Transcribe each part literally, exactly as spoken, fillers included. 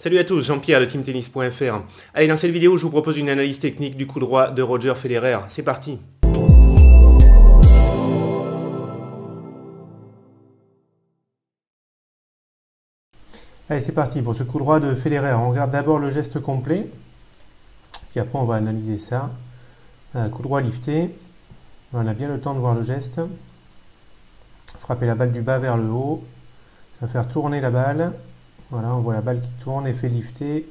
Salut à tous, Jean-Pierre de team tennis point F R. Allez, dans cette vidéo, je vous propose une analyse technique du coup droit de Roger Federer. C'est parti. Allez, c'est parti pour ce coup droit de Federer. On regarde d'abord le geste complet, puis après on va analyser ça. Un coup droit lifté, on a bien le temps de voir le geste. Frapper la balle du bas vers le haut, ça va faire tourner la balle. Voilà, on voit la balle qui tourne, effet lifté.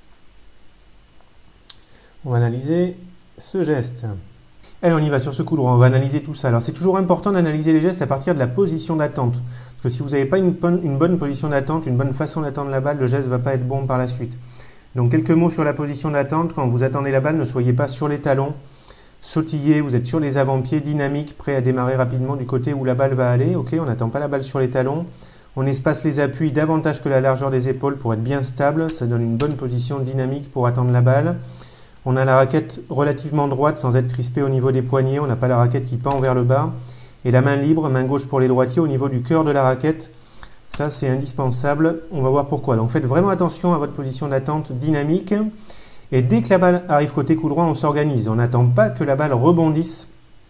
On va analyser ce geste. Allez, on y va sur ce coup droit, on va analyser tout ça. Alors c'est toujours important d'analyser les gestes à partir de la position d'attente. Parce que si vous n'avez pas une bonne, une bonne position d'attente, une bonne façon d'attendre la balle, le geste ne va pas être bon par la suite. Donc quelques mots sur la position d'attente. Quand vous attendez la balle, ne soyez pas sur les talons, sautillez, vous êtes sur les avant-pieds, dynamiques, prêts à démarrer rapidement du côté où la balle va aller. Ok, on n'attend pas la balle sur les talons. On espace les appuis davantage que la largeur des épaules pour être bien stable. Ça donne une bonne position dynamique pour attendre la balle. On a la raquette relativement droite sans être crispé au niveau des poignets. On n'a pas la raquette qui pend vers le bas. Et la main libre, main gauche pour les droitiers au niveau du cœur de la raquette. Ça, c'est indispensable. On va voir pourquoi. Donc faites vraiment attention à votre position d'attente dynamique. Et dès que la balle arrive côté coup droit, on s'organise. On n'attend pas que la balle rebondisse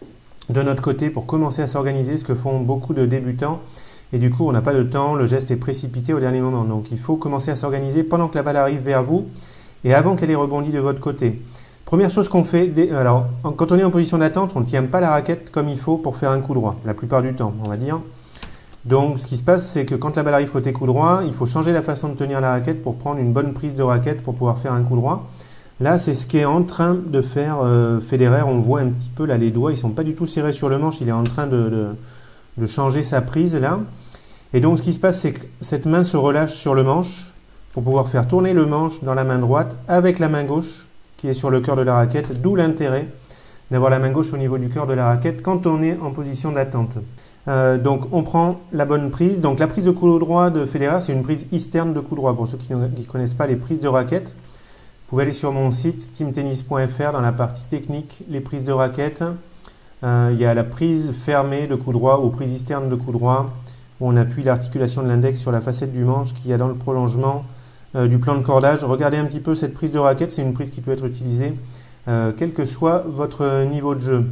de notre côté pour commencer à s'organiser, ce que font beaucoup de débutants. Et du coup, on n'a pas de temps, le geste est précipité au dernier moment. Donc il faut commencer à s'organiser pendant que la balle arrive vers vous et avant qu'elle ait rebondi de votre côté. Première chose qu'on fait, alors quand on est en position d'attente, on ne tient pas la raquette comme il faut pour faire un coup droit, la plupart du temps, on va dire. Donc ce qui se passe, c'est que quand la balle arrive côté coup droit, il faut changer la façon de tenir la raquette pour prendre une bonne prise de raquette pour pouvoir faire un coup droit. Là, c'est ce qu'est en train de faire euh, Federer. On voit un petit peu là les doigts, ils ne sont pas du tout serrés sur le manche, il est en train de, de, de changer sa prise là. Et donc ce qui se passe, c'est que cette main se relâche sur le manche pour pouvoir faire tourner le manche dans la main droite avec la main gauche qui est sur le cœur de la raquette, d'où l'intérêt d'avoir la main gauche au niveau du cœur de la raquette quand on est en position d'attente. Euh, donc on prend la bonne prise. Donc la prise de coup droit de Federer, c'est une prise externe de coup droit. Pour ceux qui ne connaissent pas les prises de raquette, vous pouvez aller sur mon site team tennis point F R dans la partie technique, les prises de raquette. Euh, il y a la prise fermée de coup droit ou prise externe de coup droit, où on appuie l'articulation de l'index sur la facette du manche qui est dans le prolongement euh, du plan de cordage. Regardez un petit peu cette prise de raquette, c'est une prise qui peut être utilisée euh, quel que soit votre niveau de jeu.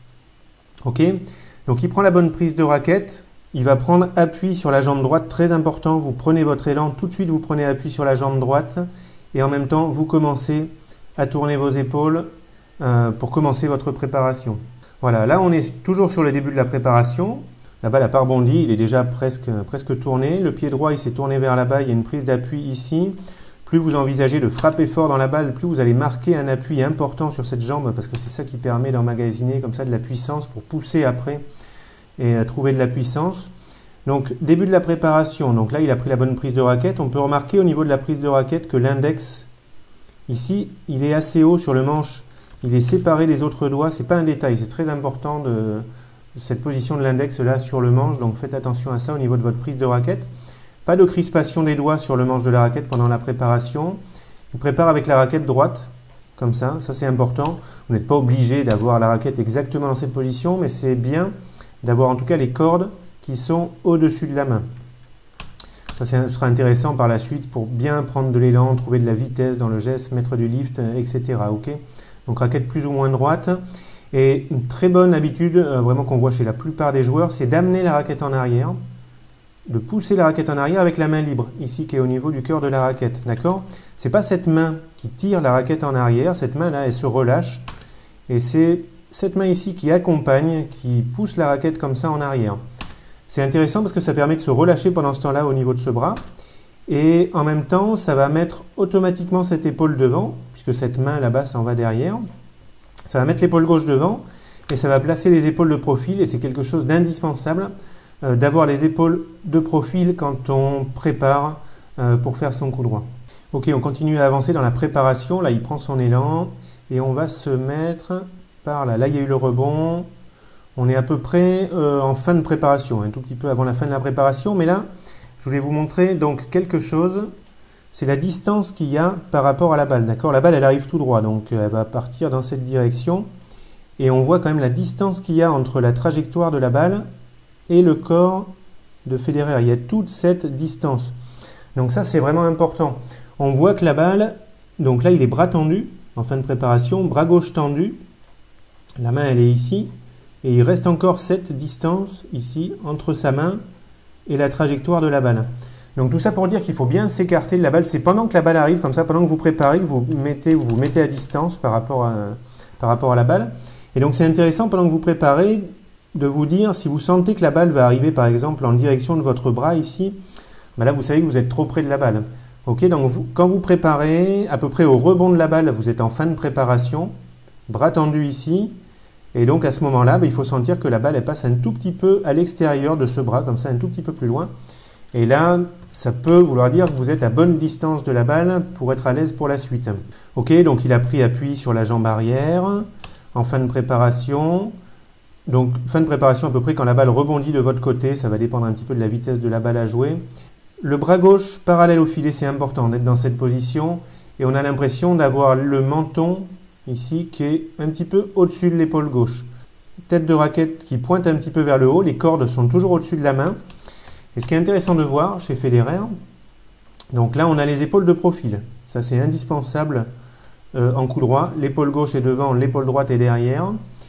Ok, donc il prend la bonne prise de raquette, il va prendre appui sur la jambe droite, très important, vous prenez votre élan, tout de suite vous prenez appui sur la jambe droite et en même temps vous commencez à tourner vos épaules euh, pour commencer votre préparation. Voilà, là on est toujours sur le début de la préparation. La balle n'a pas rebondi, il est déjà presque, presque tourné. Le pied droit, il s'est tourné vers là-bas, il y a une prise d'appui ici. Plus vous envisagez de frapper fort dans la balle, plus vous allez marquer un appui important sur cette jambe, parce que c'est ça qui permet d'emmagasiner comme ça de la puissance pour pousser après et trouver de la puissance. Donc, début de la préparation. Donc là, il a pris la bonne prise de raquette. On peut remarquer au niveau de la prise de raquette que l'index, ici, il est assez haut sur le manche. Il est séparé des autres doigts. Ce n'est pas un détail, c'est très important de... cette position de l'index là sur le manche, donc faites attention à ça au niveau de votre prise de raquette. Pas de crispation des doigts sur le manche de la raquette pendant la préparation. On prépare avec la raquette droite, comme ça, ça c'est important. Vous n'êtes pas obligé d'avoir la raquette exactement dans cette position, mais c'est bien d'avoir en tout cas les cordes qui sont au-dessus de la main. Ça sera intéressant par la suite pour bien prendre de l'élan, trouver de la vitesse dans le geste, mettre du lift, et cetera. Okay, donc raquette plus ou moins droite. Et une très bonne habitude, euh, vraiment qu'on voit chez la plupart des joueurs, c'est d'amener la raquette en arrière, de pousser la raquette en arrière avec la main libre, ici qui est au niveau du cœur de la raquette, d'accord? C'est pas cette main qui tire la raquette en arrière, cette main-là, elle se relâche, et c'est cette main ici qui accompagne, qui pousse la raquette comme ça en arrière. C'est intéressant parce que ça permet de se relâcher pendant ce temps-là au niveau de ce bras, et en même temps, ça va mettre automatiquement cette épaule devant, puisque cette main là-bas s'en va derrière. Ça va mettre l'épaule gauche devant et ça va placer les épaules de profil et c'est quelque chose d'indispensable euh, d'avoir les épaules de profil quand on prépare euh, pour faire son coup droit. Ok, on continue à avancer dans la préparation. Là, il prend son élan et on va se mettre par là. Là, il y a eu le rebond. On est à peu près euh, en fin de préparation, un tout petit peu avant la fin de la préparation. Mais là, je voulais vous montrer donc quelque chose. C'est la distance qu'il y a par rapport à la balle. D'accord, la balle, elle arrive tout droit, donc elle va partir dans cette direction. Et on voit quand même la distance qu'il y a entre la trajectoire de la balle et le corps de Federer. Il y a toute cette distance. Donc ça, c'est vraiment important. on voit que la balle, donc là il est bras tendu, en fin de préparation, bras gauche tendu, la main elle est ici, et il reste encore cette distance ici entre sa main et la trajectoire de la balle. Donc tout ça pour dire qu'il faut bien s'écarter de la balle. C'est pendant que la balle arrive, comme ça, pendant que vous préparez, que vous mettez, vous, vous mettez à distance par rapport à, par rapport à la balle. Et donc c'est intéressant pendant que vous préparez de vous dire, si vous sentez que la balle va arriver par exemple en direction de votre bras ici, ben là vous savez que vous êtes trop près de la balle. Ok, donc vous, quand vous préparez à peu près au rebond de la balle, vous êtes en fin de préparation, bras tendu ici, et donc à ce moment-là, ben, il faut sentir que la balle elle passe un tout petit peu à l'extérieur de ce bras, comme ça un tout petit peu plus loin. Et là, ça peut vouloir dire que vous êtes à bonne distance de la balle pour être à l'aise pour la suite. Ok, donc il a pris appui sur la jambe arrière, en fin de préparation. Donc fin de préparation à peu près quand la balle rebondit de votre côté, ça va dépendre un petit peu de la vitesse de la balle à jouer. Le bras gauche parallèle au filet, c'est important d'être dans cette position. Et on a l'impression d'avoir le menton ici qui est un petit peu au-dessus de l'épaule gauche. Tête de raquette qui pointe un petit peu vers le haut, les cordes sont toujours au-dessus de la main. Et ce qui est intéressant de voir chez Federer, donc là on a les épaules de profil, ça c'est indispensable euh, en coup droit, l'épaule gauche est devant, l'épaule droite est derrière,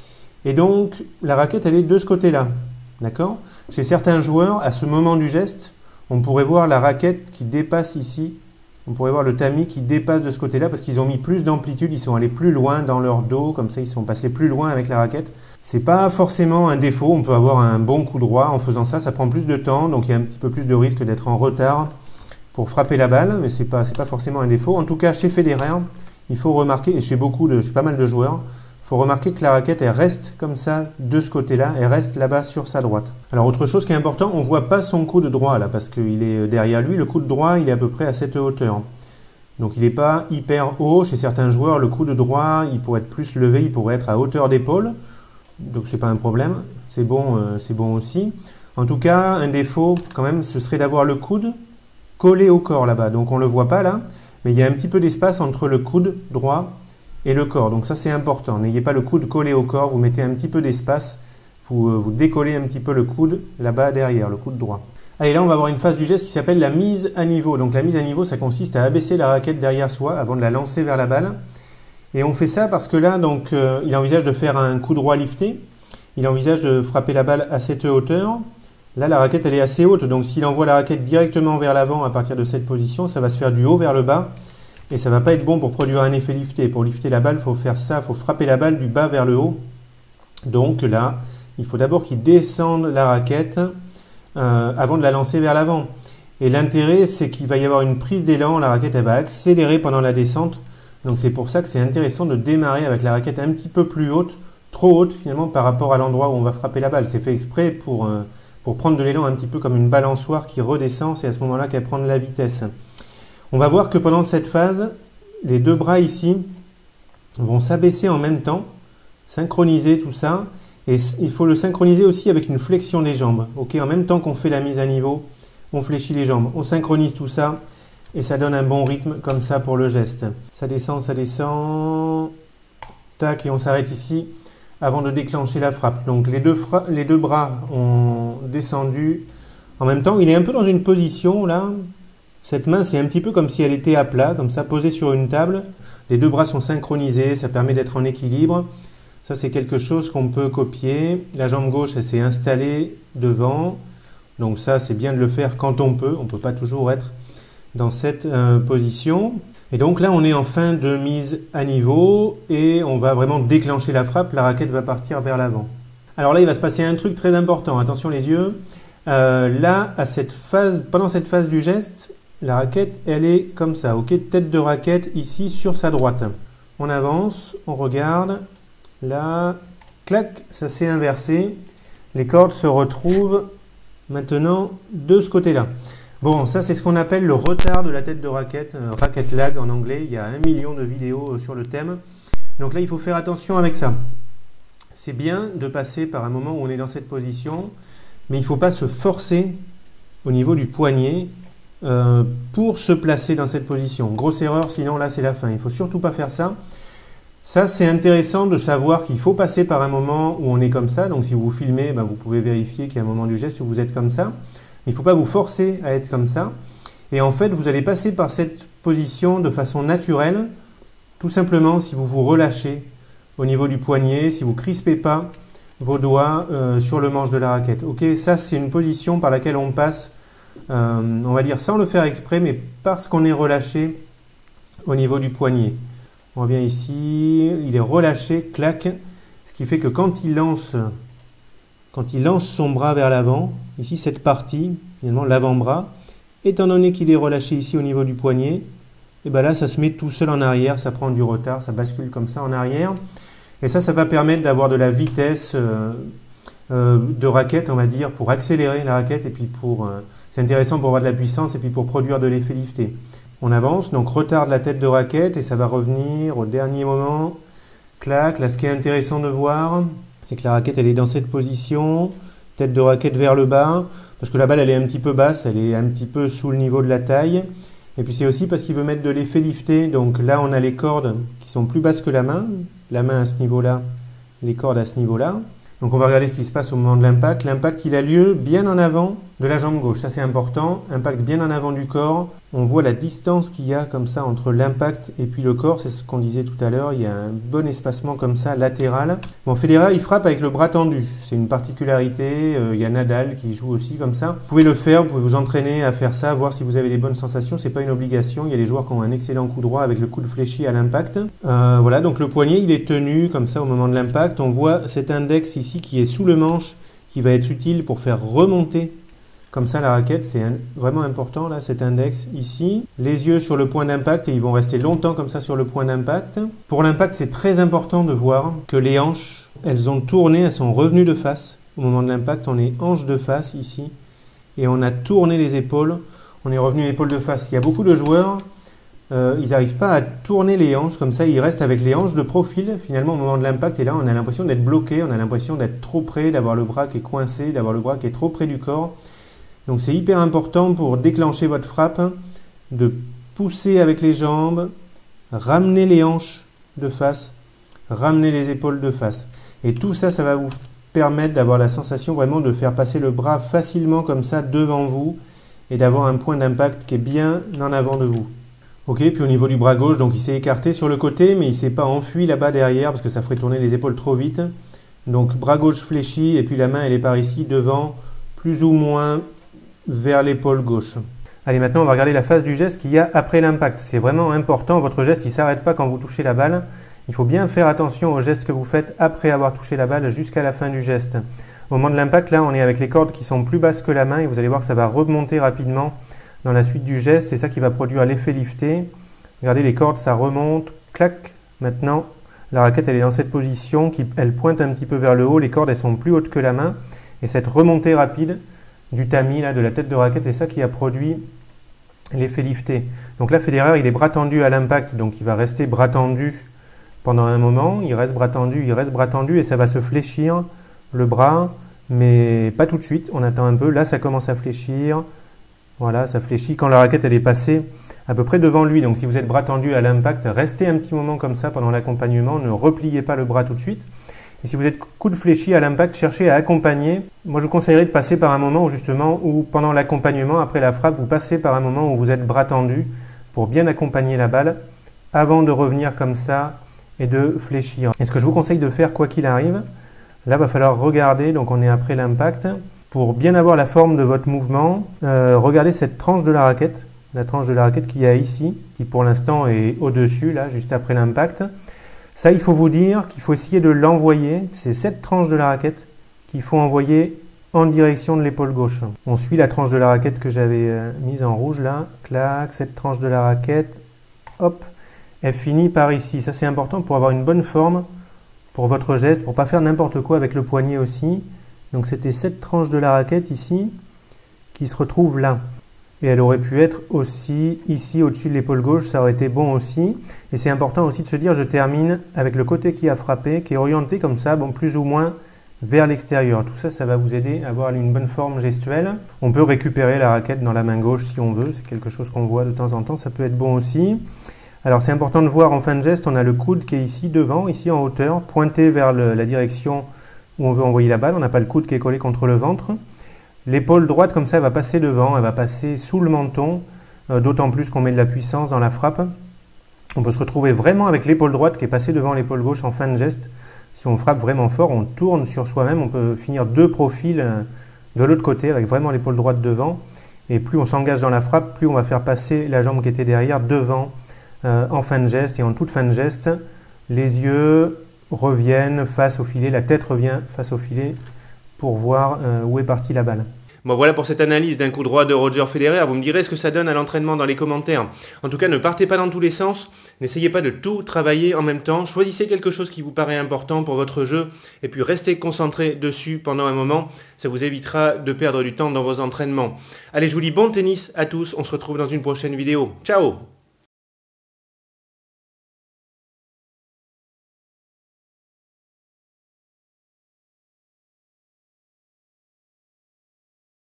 et donc la raquette elle est de ce côté-là, d'accord? Chez certains joueurs, à ce moment du geste, on pourrait voir la raquette qui dépasse ici, on pourrait voir le tamis qui dépasse de ce côté-là parce qu'ils ont mis plus d'amplitude, ils sont allés plus loin dans leur dos, comme ça ils sont passés plus loin avec la raquette. C'est pas forcément un défaut, on peut avoir un bon coup droit en faisant ça, ça prend plus de temps, donc il y a un petit peu plus de risque d'être en retard pour frapper la balle, mais c'est pas, c'est pas forcément un défaut. En tout cas, chez Federer, il faut remarquer, et chez beaucoup de, chez pas mal de joueurs, il faut remarquer que la raquette, elle reste comme ça, de ce côté-là, elle reste là-bas sur sa droite. Alors, autre chose qui est important, on voit pas son coude droit là, parce qu'il est derrière lui, le coude droit, il est à peu près à cette hauteur. Donc, il n'est pas hyper haut. Chez certains joueurs, le coude droit, il pourrait être plus levé, il pourrait être à hauteur d'épaule. Donc c'est pas un problème, c'est bon, euh, c'est bon aussi. En tout cas, un défaut quand même, ce serait d'avoir le coude collé au corps là-bas. Donc on le voit pas là, mais il y a un petit peu d'espace entre le coude droit et le corps. Donc ça c'est important. N'ayez pas le coude collé au corps, vous mettez un petit peu d'espace, vous, euh, vous décollez un petit peu le coude là-bas derrière, le coude droit. Allez, là on va avoir une phase du geste qui s'appelle la mise à niveau. Donc la mise à niveau, ça consiste à abaisser la raquette derrière soi avant de la lancer vers la balle. Et on fait ça parce que là, donc, euh, il envisage de faire un coup droit lifté. Il envisage de frapper la balle à cette hauteur. Là, la raquette, elle est assez haute. Donc, s'il envoie la raquette directement vers l'avant à partir de cette position, ça va se faire du haut vers le bas. Et ça ne va pas être bon pour produire un effet lifté. Pour lifter la balle, il faut faire ça. Il faut frapper la balle du bas vers le haut. Donc là, il faut d'abord qu'il descende la raquette euh, avant de la lancer vers l'avant. Et l'intérêt, c'est qu'il va y avoir une prise d'élan. La raquette, elle va accélérer pendant la descente. Donc c'est pour ça que c'est intéressant de démarrer avec la raquette un petit peu plus haute, trop haute finalement par rapport à l'endroit où on va frapper la balle. C'est fait exprès pour, euh, pour prendre de l'élan un petit peu comme une balançoire qui redescend, c'est à ce moment-là qu'elle prend de la vitesse. On va voir que pendant cette phase, les deux bras ici vont s'abaisser en même temps, synchroniser tout ça, et il faut le synchroniser aussi avec une flexion des jambes. Ok, en même temps qu'on fait la mise à niveau, on fléchit les jambes, on synchronise tout ça, et ça donne un bon rythme comme ça pour le geste. Ça descend, ça descend. Tac, et on s'arrête ici avant de déclencher la frappe. Donc les deux, les deux bras ont descendu en même temps. Il est un peu dans une position là. Cette main, c'est un petit peu comme si elle était à plat, comme ça, posée sur une table. Les deux bras sont synchronisés, ça permet d'être en équilibre. Ça, c'est quelque chose qu'on peut copier. La jambe gauche, elle s'est installée devant. Donc ça, c'est bien de le faire quand on peut. On ne peut pas toujours être dans cette euh, position. Et donc là, on est en fin de mise à niveau et on va vraiment déclencher la frappe. La raquette va partir vers l'avant. Alors là, il va se passer un truc très important. Attention les yeux. Euh, là, à cette phase, pendant cette phase du geste, la raquette, elle est comme ça. Ok, tête de raquette ici sur sa droite. On avance, on regarde. Là, clac, ça s'est inversé. Les cordes se retrouvent maintenant de ce côté-là. Bon, ça c'est ce qu'on appelle le retard de la tête de raquette, euh, racket lag en anglais. Il y a un million de vidéos sur le thème. Donc là, il faut faire attention avec ça. C'est bien de passer par un moment où on est dans cette position, mais il ne faut pas se forcer au niveau du poignet euh, pour se placer dans cette position. Grosse erreur, sinon là c'est la fin. Il ne faut surtout pas faire ça. Ça, c'est intéressant de savoir qu'il faut passer par un moment où on est comme ça. Donc si vous filmez, ben, vous pouvez vérifier qu'il y a un moment du geste où vous êtes comme ça. Il ne faut pas vous forcer à être comme ça. Et en fait, vous allez passer par cette position de façon naturelle, tout simplement si vous vous relâchez au niveau du poignet, si vous ne crispez pas vos doigts euh, sur le manche de la raquette. Ok, ça c'est une position par laquelle on passe, euh, on va dire sans le faire exprès, mais parce qu'on est relâché au niveau du poignet. On revient ici, il est relâché, clac, ce qui fait que quand il lance, quand il lance son bras vers l'avant, ici cette partie, finalement l'avant-bras, étant donné qu'il est relâché ici au niveau du poignet, et bien là ça se met tout seul en arrière, ça prend du retard, ça bascule comme ça en arrière. Et ça, ça va permettre d'avoir de la vitesse euh, euh, de raquette, on va dire, pour accélérer la raquette. Et puis pour, euh, c'est intéressant pour avoir de la puissance et puis pour produire de l'effet lifté. On avance, donc retarde la tête de raquette et ça va revenir au dernier moment. Clac, là ce qui est intéressant de voir, c'est que la raquette elle est dans cette position, tête de raquette vers le bas, parce que la balle elle est un petit peu basse, elle est un petit peu sous le niveau de la taille. Et puis c'est aussi parce qu'il veut mettre de l'effet lifté, donc là on a les cordes qui sont plus basses que la main, la main à ce niveau-là, les cordes à ce niveau-là. Donc on va regarder ce qui se passe au moment de l'impact. L'impact il a lieu bien en avant de la jambe gauche, ça c'est important, impact bien en avant du corps. On voit la distance qu'il y a comme ça entre l'impact et puis le corps, c'est ce qu'on disait tout à l'heure, il y a un bon espacement comme ça latéral. Bon, Federer il frappe avec le bras tendu, c'est une particularité, euh, il y a Nadal qui joue aussi comme ça. Vous pouvez le faire, vous pouvez vous entraîner à faire ça, voir si vous avez des bonnes sensations, c'est pas une obligation, il y a des joueurs qui ont un excellent coup droit avec le coude fléchi à l'impact. Euh, voilà, donc le poignet il est tenu comme ça au moment de l'impact, on voit cet index ici qui est sous le manche, qui va être utile pour faire remonter comme ça la raquette, c'est vraiment important là, cet index ici. Les yeux sur le point d'impact et ils vont rester longtemps comme ça sur le point d'impact. Pour l'impact, c'est très important de voir que les hanches, elles ont tourné, elles sont revenues de face. Au moment de l'impact, on est hanche de face ici et on a tourné les épaules. On est revenu épaule de face. Il y a beaucoup de joueurs, euh, ils n'arrivent pas à tourner les hanches comme ça, ils restent avec les hanches de profil finalement au moment de l'impact et là on a l'impression d'être bloqué, on a l'impression d'être trop près, d'avoir le bras qui est coincé, d'avoir le bras qui est trop près du corps. Donc c'est hyper important pour déclencher votre frappe, de pousser avec les jambes, ramener les hanches de face, ramener les épaules de face. Et tout ça, ça va vous permettre d'avoir la sensation vraiment de faire passer le bras facilement comme ça devant vous et d'avoir un point d'impact qui est bien en avant de vous. Ok, puis au niveau du bras gauche, donc il s'est écarté sur le côté, mais il ne s'est pas enfui là-bas derrière parce que ça ferait tourner les épaules trop vite. Donc bras gauche fléchi et puis la main elle est par ici devant, plus ou moins vers l'épaule gauche. Allez, maintenant on va regarder la phase du geste qu'il y a après l'impact. C'est vraiment important, votre geste il ne s'arrête pas quand vous touchez la balle. Il faut bien faire attention au geste que vous faites après avoir touché la balle jusqu'à la fin du geste. Au moment de l'impact, là on est avec les cordes qui sont plus basses que la main et vous allez voir que ça va remonter rapidement dans la suite du geste. C'est ça qui va produire l'effet lifté. Regardez les cordes, ça remonte, clac. Maintenant la raquette elle est dans cette position, qui, elle pointe un petit peu vers le haut, les cordes elles sont plus hautes que la main et cette remontée rapide du tamis, là, de la tête de raquette, c'est ça qui a produit l'effet lifté. Donc là, Federer, il est bras tendu à l'impact, donc il va rester bras tendu pendant un moment, il reste bras tendu, il reste bras tendu, et ça va se fléchir, le bras, mais pas tout de suite, on attend un peu, là ça commence à fléchir, voilà, ça fléchit quand la raquette elle est passée à peu près devant lui, donc si vous êtes bras tendu à l'impact, restez un petit moment comme ça pendant l'accompagnement, ne repliez pas le bras tout de suite. Et si vous êtes coude fléchi à l'impact, cherchez à accompagner. Moi, je vous conseillerais de passer par un moment où justement, où pendant l'accompagnement, après la frappe, vous passez par un moment où vous êtes bras tendu pour bien accompagner la balle avant de revenir comme ça et de fléchir. Et ce que je vous conseille de faire, quoi qu'il arrive, là, il va falloir regarder, donc on est après l'impact, pour bien avoir la forme de votre mouvement, euh, regardez cette tranche de la raquette, la tranche de la raquette qu'il y a ici, qui pour l'instant est au-dessus, là, juste après l'impact. Ça, il faut vous dire qu'il faut essayer de l'envoyer. C'est cette tranche de la raquette qu'il faut envoyer en direction de l'épaule gauche. On suit la tranche de la raquette que j'avais euh, mise en rouge là. Clac, cette tranche de la raquette, hop, elle finit par ici. Ça, c'est important pour avoir une bonne forme pour votre geste, pour ne pas faire n'importe quoi avec le poignet aussi. Donc, c'était cette tranche de la raquette ici qui se retrouve là. Et elle aurait pu être aussi ici au-dessus de l'épaule gauche, ça aurait été bon aussi. Et c'est important aussi de se dire, je termine avec le côté qui a frappé, qui est orienté comme ça, bon, plus ou moins vers l'extérieur. Tout ça, ça va vous aider à avoir une bonne forme gestuelle. On peut récupérer la raquette dans la main gauche si on veut, c'est quelque chose qu'on voit de temps en temps, ça peut être bon aussi. Alors c'est important de voir en fin de geste, on a le coude qui est ici devant, ici en hauteur, pointé vers le, la direction où on veut envoyer la balle. On n'a pas le coude qui est collé contre le ventre. L'épaule droite, comme ça, elle va passer devant, elle va passer sous le menton. euh, d'autant plus qu'on met de la puissance dans la frappe. On peut se retrouver vraiment avec l'épaule droite qui est passée devant l'épaule gauche en fin de geste. Si on frappe vraiment fort, on tourne sur soi-même, on peut finir deux profils euh, de l'autre côté avec vraiment l'épaule droite devant. Et plus on s'engage dans la frappe, plus on va faire passer la jambe qui était derrière devant euh, en fin de geste. Et en toute fin de geste, les yeux reviennent face au filet, la tête revient face au filet pour voir euh, où est partie la balle. Bon, voilà pour cette analyse d'un coup droit de Roger Federer. Vous me direz ce que ça donne à l'entraînement dans les commentaires. En tout cas, ne partez pas dans tous les sens. N'essayez pas de tout travailler en même temps. Choisissez quelque chose qui vous paraît important pour votre jeu et puis restez concentré dessus pendant un moment. Ça vous évitera de perdre du temps dans vos entraînements. Allez, je vous dis bon tennis à tous. On se retrouve dans une prochaine vidéo. Ciao!